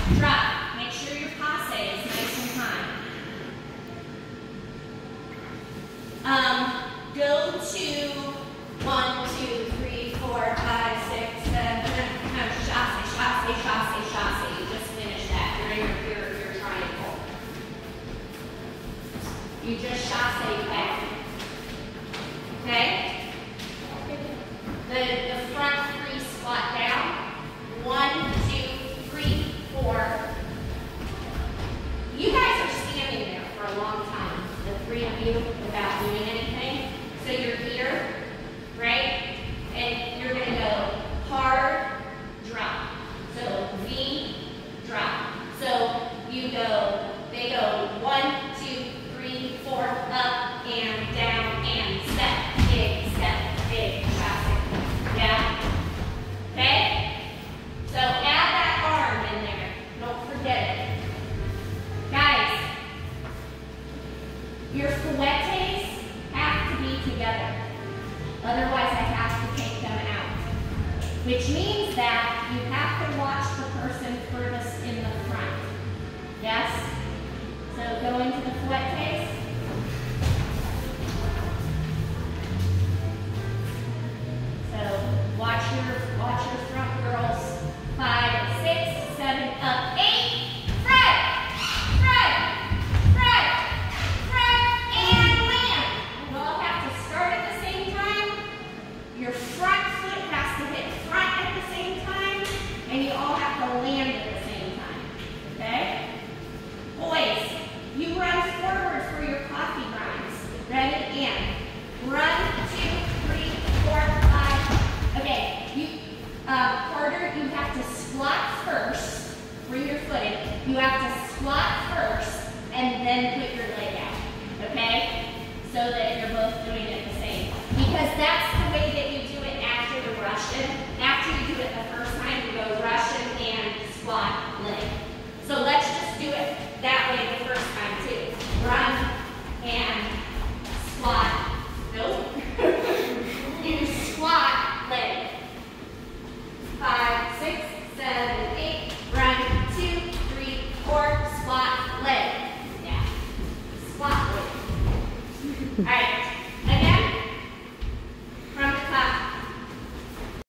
drop. Make sure your passe is nice and high. Go to 1, 2, 3, 4, 5, 6, 7, chasse, chasse, chasse, chasse. You just finished that. You're in your triangle. You just chasse back. Okay? The front 3 squat down. 1, 2, 3, 4. You guys are standing there for a long time, the 3 of you, without doing anything. So you're here, right? And you're going to go hard, drop. So V, drop. So you go, they go 1, 2, 3, 4, up and down and step, big, chasse. Yeah? Okay? So add that arm in there. Don't forget it. Guys, your fouettes have to be together. Otherwise, I have to take them out. Which means that you have to watch the person furthest in the front. Yes? So go into the fouettes. So watch your front girls. 5, 6, 7, up, 8. And land. You all have to start at the same time. Your front foot has to hit front at the same time, and you all have to land at the same time. Okay? Boys, you run forward for your coffee grinds. Ready? And run, 2, 3, 4, 5. Okay, Carter, you have to squat first. Bring your foot in. You have to squat first, and then put your leg out. Okay? So that you're both doing it the same. Because that's the way that you do it after the Russian. After you do it the first time, you go Russian and squat leg. So let's just do it that way the first time too. Run and squat. Nope. You squat leg. 5, 6, 7, 8. Run. 2, 3, 4. Squat leg. Yeah. Squat leg. All right.